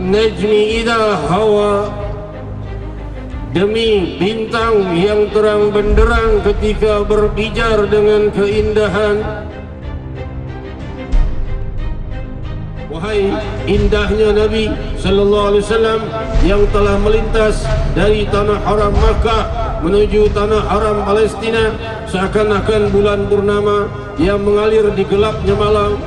wan-najmi idza hawa, demi bintang yang terang benderang ketika berpijar dengan keindahan. Wahai indahnya Nabi sallallahu alaihi wasallam yang telah melintas dari tanah haram Makkah menuju tanah haram Palestina seakan-akan bulan purnama yang mengalir di gelapnya malam.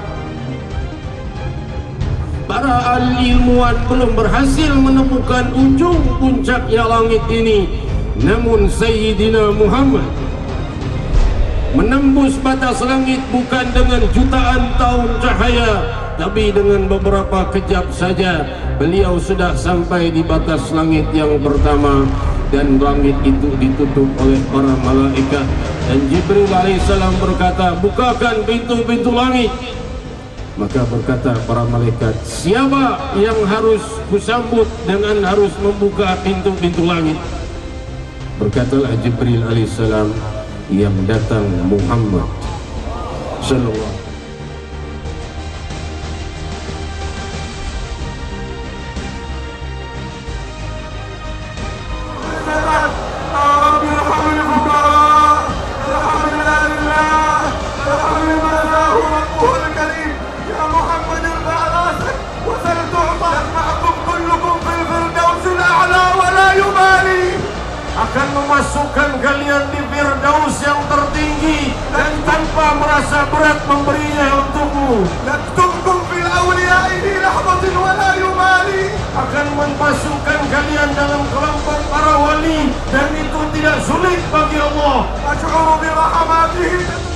Para ahli ilmuwan belum berhasil menemukan ujung puncaknya langit ini, namun Sayyidina Muhammad menembus batas langit bukan dengan jutaan tahun cahaya, tapi dengan beberapa kejap saja beliau sudah sampai di batas langit yang pertama, dan langit itu ditutup oleh para malaikat. Dan Jibril alaihissalam berkata, bukakan pintu-pintu langit. Maka berkata para malaikat, siapa yang harus kusambut dengan harus membuka pintu-pintu langit? Berkatalah Jibril alaihissalam, yang datang Muhammad sallallahu. Akan memasukkan kalian di Firdaus yang tertinggi dan tanpa merasa berat memberinya untukmu. Yaktumkum fil awliyaihi rahmatin wa la yubali. Akan memasukkan kalian dalam kelompok para wali dan itu tidak sulit bagi Allah. Asy'uru bi rahmatihi